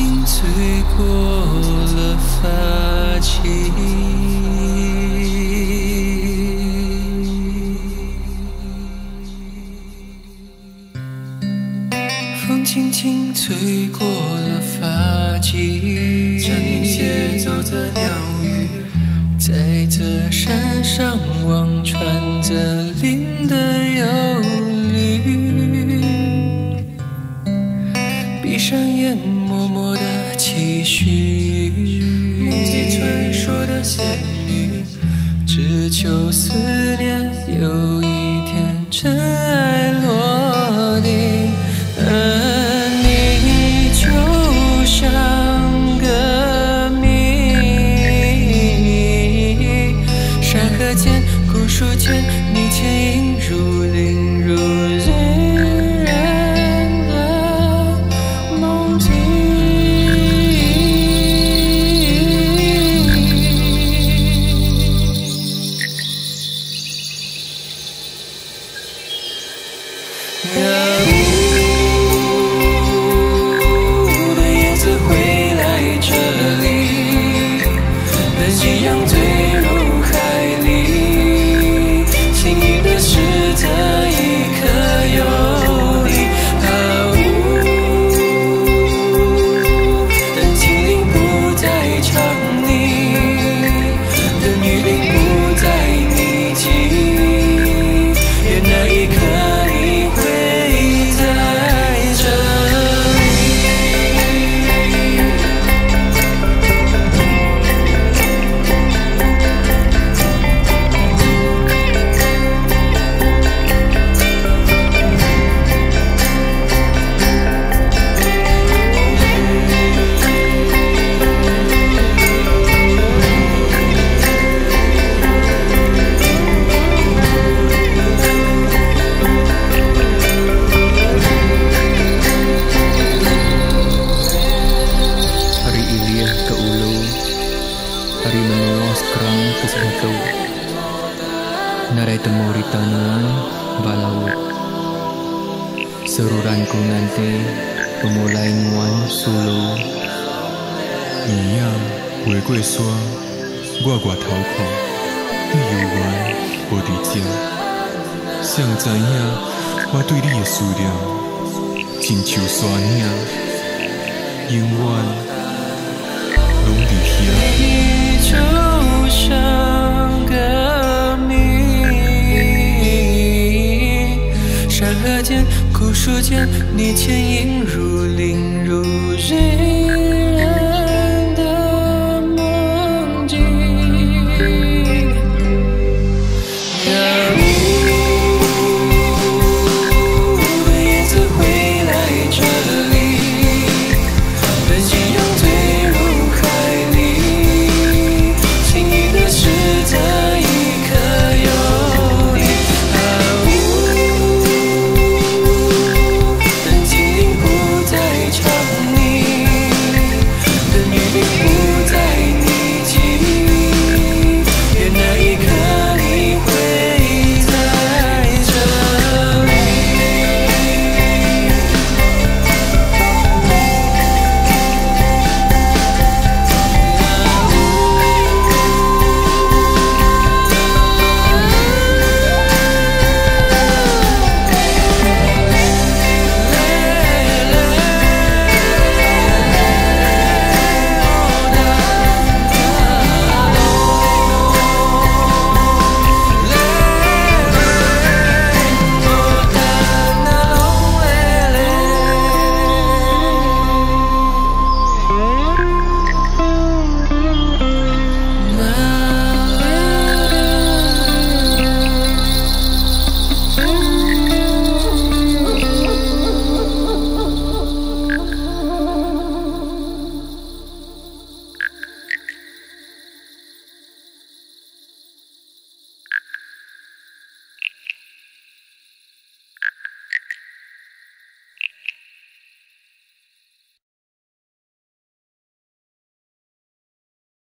轻吹过了发髻，风轻轻吹过了发髻，像你携走着鸟语，在这山上望穿着林的忧虑，闭上眼默默的期许，梦记传说的仙女，只求思念有一天尘埃落定。你就像个谜，山河间古树间，你牵引如灵如日人的梦境。夕阳坠入海里，幸运的是这一刻有你。当精灵不再唱你，当雨林不再密集，愿那一刻你会在这里。Hari menulos kerang kesedatu, narai temu di tanuan balaut. Seruranku nanti pemulai nguan sulu. 鱼仔爬过山，我外头看，你犹原无伫遮。谁知影我对你的思念，亲像山影，永远拢伫遐。 你就像个谜，山河间古树间，你牵引如灵如日。